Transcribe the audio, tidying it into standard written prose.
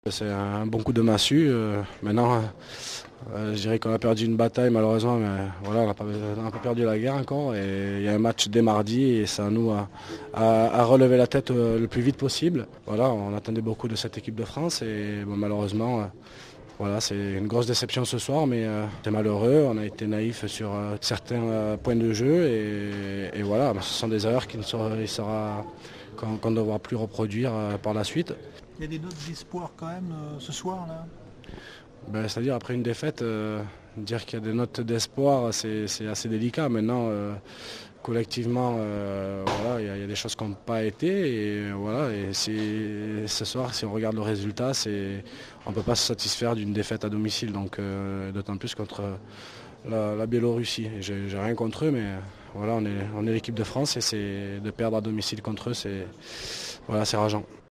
C'est un bon coup de massue. Maintenant, je dirais qu'on a perdu une bataille malheureusement, mais voilà, on n'a pas perdu la guerre encore. Et il y a un match dès mardi et c'est à nous à relever la tête le plus vite possible. Voilà, on attendait beaucoup de cette équipe de France et bon, malheureusement, voilà, c'est une grosse déception ce soir, mais c'est malheureux. On a été naïf sur certains points de jeu et voilà, ce sont des erreurs qu'on ne devra plus reproduire par la suite. Il y a des notes d'espoir quand même ce soir là. C'est-à-dire après une défaite, dire qu'il y a des notes d'espoir, c'est assez délicat. Maintenant, collectivement, voilà, il y a des choses qui n'ont pas été. Et, voilà, et ce soir, si on regarde le résultat, on ne peut pas se satisfaire d'une défaite à domicile. Donc, d'autant plus contre la Biélorussie. J'ai rien contre eux, mais voilà, on est l'équipe de France et de perdre à domicile contre eux, voilà, c'est rageant.